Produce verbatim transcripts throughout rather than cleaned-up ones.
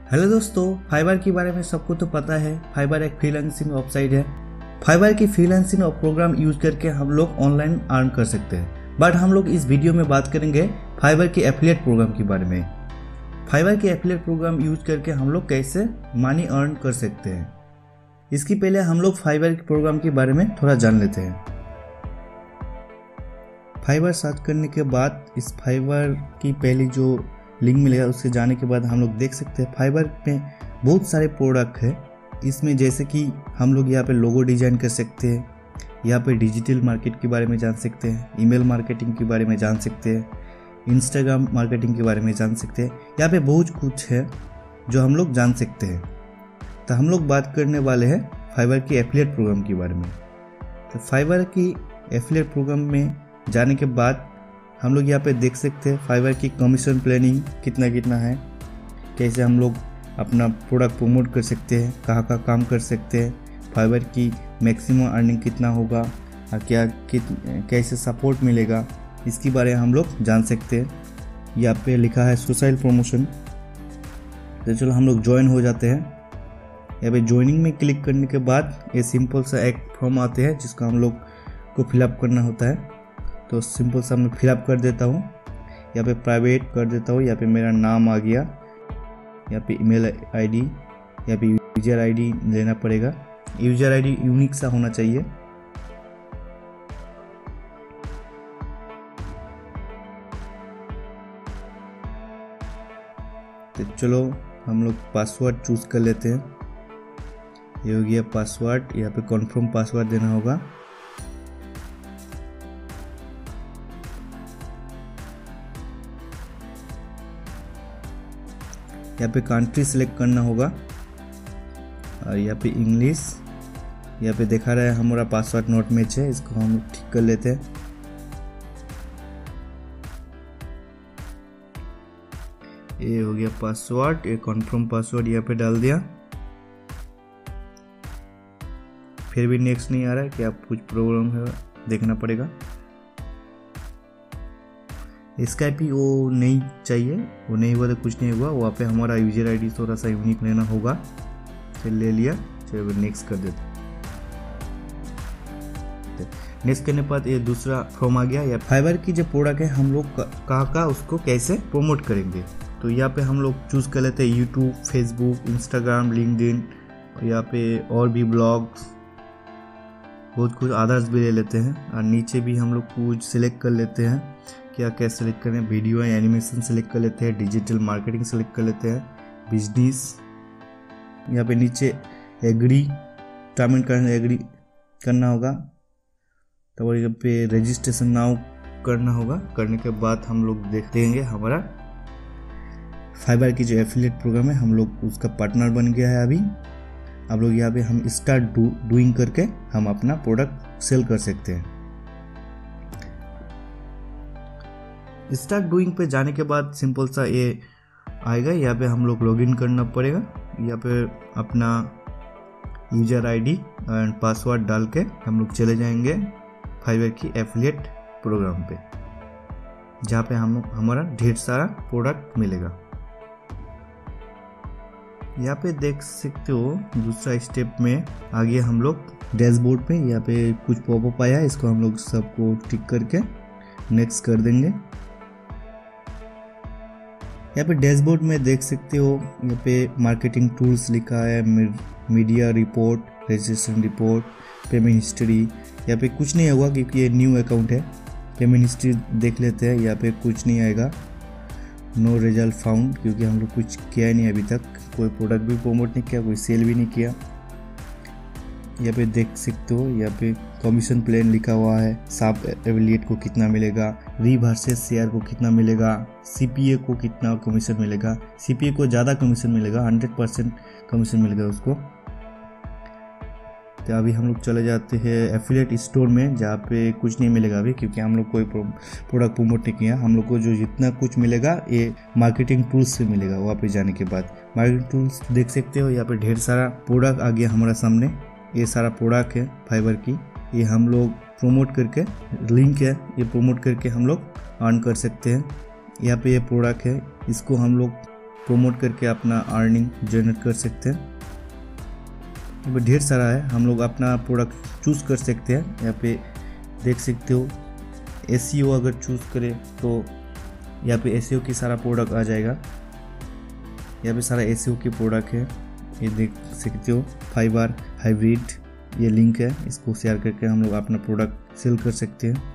Hello दोस्तों, fibre के बारे में सबको तो पता है। फाइवर एक फ्रीलांसिंग वेबसाइट है। फाइवर की फ्रीलांसिंग और प्रोग्राम यूज करके हम लोग ऑनलाइन अर्न कर सकते हैं। बट हम लोग इस वीडियो में बात करेंगे फाइवर के एफिलिएट प्रोग्राम के बारे में। फाइवर के एफिलिएट प्रोग्राम यूज करके हम लोग कैसे मनी अर्न कर सकते हैं। इसके पहले हम लोग फाइवर के प्रोग्राम के बारे में थोड़ा जान लेते हैं। फाइवर सर्च करने के बाद इस फाइवर की पहली जो लिंक मिलेगा उससे जाने के बाद हम लोग देख सकते हैं फाइवर में बहुत सारे प्रोडक्ट है। इसमें जैसे कि हम लोग यहाँ पे लोगो डिजाइन कर सकते हैं, यहाँ पे डिजिटल मार्केट के बारे में जान सकते हैं, ईमेल मार्केटिंग के बारे में जान सकते हैं, इंस्टाग्राम मार्केटिंग के बारे में जान सकते हैं। यहाँ पे बहुत कुछ है जो हम लोग जान सकते हैं। तो हम लोग बात करने वाले हैं फाइवर की एफिलिएट प्रोग्राम के बारे में। तो फाइवर की एफिलिएट प्रोग्राम में जाने के बाद हम लोग यहाँ पे देख सकते हैं फाइवर की कमीशन प्लानिंग कितना कितना है, कैसे हम लोग अपना प्रोडक्ट प्रमोट कर सकते हैं, कहाँ कहाँ काम कर सकते हैं, फाइवर की मैक्सिमम अर्निंग कितना होगा और क्या कित कैसे सपोर्ट मिलेगा, इसके बारे में हम लोग जान सकते हैं। यहाँ पे लिखा है सोशल प्रमोशन। तो चलो हम लोग ज्वाइन हो जाते हैं। यहाँ पे ज्वाइनिंग में क्लिक करने के बाद ये सिंपल सा एक फॉर्म आते हैं जिसका हम लोग को फिलअप करना होता है। तो सिंपल सा मैं फिलअप कर देता हूँ। यहाँ पे प्राइवेट कर देता हूँ। यहाँ पे मेरा नाम आ गया, यहाँ पे ईमेल आईडी, यहाँ पे यूजर आईडी लेना पड़ेगा। यूजर आईडी यूनिक सा होना चाहिए। तो चलो हम लोग पासवर्ड चूज कर लेते हैं। ये हो गया पासवर्ड। यहाँ पे कन्फर्म पासवर्ड देना होगा। यहाँ पे कंट्री सिलेक्ट करना होगा और यहाँ पे इंग्लिश। यहाँ पे देखा रहा है हमारा पासवर्ड नोट मैच है, इसको हम ठीक कर लेते हैं। ये हो गया पासवर्ड। ये कन्फर्म पासवर्ड यहाँ पे डाल दिया। फिर भी नेक्स्ट नहीं आ रहा है, क्या कुछ प्रॉब्लम है देखना पड़ेगा। इसका भी वो नहीं चाहिए, वो नहीं हुआ तो कुछ नहीं हुआ। वहाँ पे हमारा यूजर आईडी थोड़ा सा यूनिक लेना होगा। फिर ले लिया, चलो नेक्स्ट कर देते। नेक्स्ट करने के बाद ये दूसरा फॉर्म आ गया। या फाइवर की जो प्रोडक्ट है हम लोग कहाँ कहाँ उसको कैसे प्रमोट करेंगे। तो यहाँ पे हम लोग चूज कर लेते हैं यूट्यूब, फेसबुक, इंस्टाग्राम, लिंक्डइन, यहाँ पे और भी ब्लॉग्स, बहुत कुछ अदर्स भी ले लेते हैं। और नीचे भी हम लोग कुछ सिलेक्ट कर लेते हैं। क्या क्या सिलेक्ट करें, वीडियो या एनिमेशन सिलेक्ट कर लेते हैं, डिजिटल मार्केटिंग सिलेक्ट कर लेते हैं, बिजनेस। यहाँ पे नीचे agree, term and condition agree करना होगा। तो यहाँ पे रजिस्ट्रेशन नाउ करना होगा। करने के बाद हम लोग देखेंगे हमारा फाइवर की जो एफिलिएट प्रोग्राम है हम लोग उसका पार्टनर बन गया है। अभी आप लोग यहाँ पे हम स्टार्ट डू डूइंग करके हम अपना प्रोडक्ट सेल कर सकते हैं। स्टार्ट डूइंग पे जाने के बाद सिंपल सा ये आएगा। यहाँ पे हम लोग लॉगिन करना पड़ेगा। यहाँ पे अपना यूजर आईडी एंड पासवर्ड डाल के हम लोग चले जाएंगे फाइवर की एफिलिएट प्रोग्राम पे, जहाँ पे हम हमारा ढेर सारा प्रोडक्ट मिलेगा। यहाँ पे देख सकते हो दूसरा स्टेप में आ गया हम लोग डैशबोर्ड पे। यहाँ पे कुछ पॉपअप आया है, इसको हम लोग सबको टिक करके नेक्स्ट कर देंगे। यहाँ पे डैशबोर्ड में देख सकते हो यहाँ पे मार्केटिंग टूल्स लिखा है, media report, registration report, payment history. यहाँ पे कुछ नहीं होगा क्योंकि ये न्यू अकाउंट है। पेमेंट हिस्ट्री देख लेते हैं। यहाँ पे कुछ नहीं आएगा। नो रिजल्ट फाउंड, क्योंकि हम लोग कुछ किया ही नहीं अभी तक, कोई प्रोडक्ट भी प्रमोट नहीं किया, कोई सेल भी नहीं किया। यहाँ पे देख सकते हो यहाँ पे कमीशन प्लान लिखा हुआ है। सब एफिलिएट को कितना मिलेगा, री वर्सेस शेयर को कितना मिलेगा, सीपीए को कितना कमीशन मिलेगा। सीपीए को ज़्यादा कमीशन मिलेगा, हंड्रेड परसेंट कमीशन मिलेगा उसको। तो अभी हम लोग चले जाते हैं एफिलिएट स्टोर में, जहाँ पे कुछ नहीं मिलेगा अभी क्योंकि हम लोग कोई प्रोडक्ट प्रमोट नहीं किया। हम लोग को जो जितना कुछ मिलेगा ये मार्केटिंग टूल्स से मिलेगा। वहाँ पे जाने के बाद मार्केटिंग टूल्स देख सकते हो। यहाँ पे ढेर सारा प्रोडक्ट आ गया हमारा सामने। ये सारा प्रोडक्ट है फाइवर की, ये हम लोग प्रमोट करके, लिंक है ये प्रमोट करके हम लोग अर्न कर सकते हैं। यहाँ पे ये प्रोडक्ट है, इसको हम लोग प्रमोट करके अपना अर्निंग जनरेट कर सकते हैं। यहाँ पे ढेर सारा है, हम लोग अपना प्रोडक्ट चूज़ कर सकते हैं। यहाँ पे देख सकते हो एसईओ अगर चूज़ करें तो यहाँ पे एसईओ की सारा प्रोडक्ट आ जाएगा। यहाँ पे सारा एसईओ की प्रोडक्ट है, ये देख सकते हो। फाइवर हाइब्रिड ये लिंक है, इसको शेयर करके हम लोग अपना प्रोडक्ट सेल कर सकते हैं।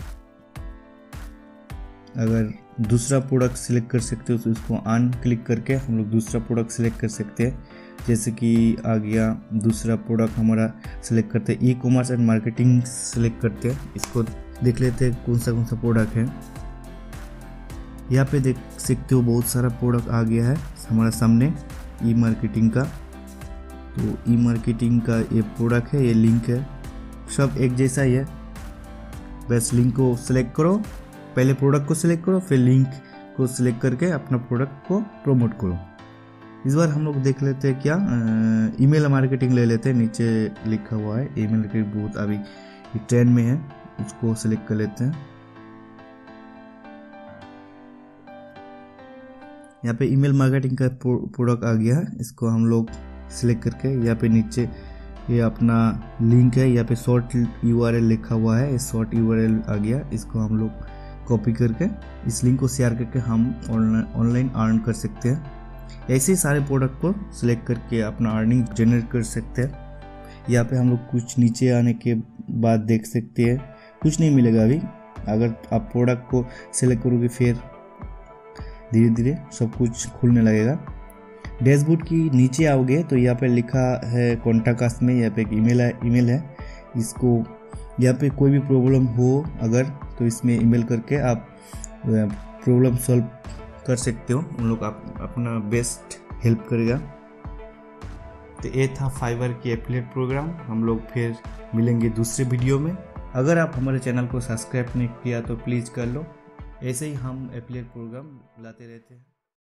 अगर दूसरा प्रोडक्ट सिलेक्ट कर सकते हो तो इसको ऑन क्लिक करके हम लोग दूसरा प्रोडक्ट सिलेक्ट कर सकते हैं। जैसे कि आ गया दूसरा प्रोडक्ट हमारा सिलेक्ट करते हैं, ecommerce and marketing select करते हैं। इसको देख लेते हैं कौन सा कौन सा प्रोडक्ट है। यहाँ पे देख सकते हो बहुत सारा प्रोडक्ट आ गया है हमारा सामने ई मार्केटिंग का। तो ई मार्केटिंग का ये प्रोडक्ट है, ये लिंक है, सब एक जैसा ही है। बस लिंक को सिलेक्ट करो, पहले प्रोडक्ट को सिलेक्ट करो, फिर लिंक को सिलेक्ट करके अपना प्रोडक्ट को प्रमोट करो। इस बार हम लोग देख लेते हैं क्या, ईमेल मार्केटिंग ले लेते हैं। नीचे लिखा हुआ है ईमेल मार्केटिंग, बहुत अभी ट्रेंड में है, उसको सिलेक्ट कर लेते हैं। यहाँ पे ईमेल मार्केटिंग का प्रोडक्ट आ गया है, इसको हम लोग सिलेक्ट करके यहाँ पे नीचे ये अपना लिंक है, यहाँ पे शॉर्ट यूआरएल लिखा हुआ है, शॉर्ट यूआरएल आ गया। इसको हम लोग कॉपी करके इस लिंक को शेयर करके हम ऑनलाइन अर्न कर सकते हैं। ऐसे ही सारे प्रोडक्ट को सिलेक्ट करके अपना अर्निंग जनरेट कर सकते हैं। यहाँ पे हम लोग कुछ नीचे आने के बाद देख सकते हैं कुछ नहीं मिलेगा अभी। अगर आप प्रोडक्ट को सिलेक्ट करोगे फिर धीरे धीरे सब कुछ खुलने लगेगा। डैशबोर्ड की नीचे आओगे तो यहाँ पे लिखा है कॉन्टैक्ट अस में, यहाँ पे एक ईमेल है ईमेल है इसको यहाँ पे कोई भी प्रॉब्लम हो अगर तो इसमें ईमेल करके आप प्रॉब्लम सॉल्व कर सकते हो। उन लोग आप अपना बेस्ट हेल्प करेगा। तो ये था फाइवर की एफिलिएट प्रोग्राम। हम लोग फिर मिलेंगे दूसरे वीडियो में। अगर आप हमारे चैनल को सब्सक्राइब नहीं किया तो प्लीज़ कर लो, ऐसे ही हम एफिलिएट प्रोग्राम लाते रहते हैं।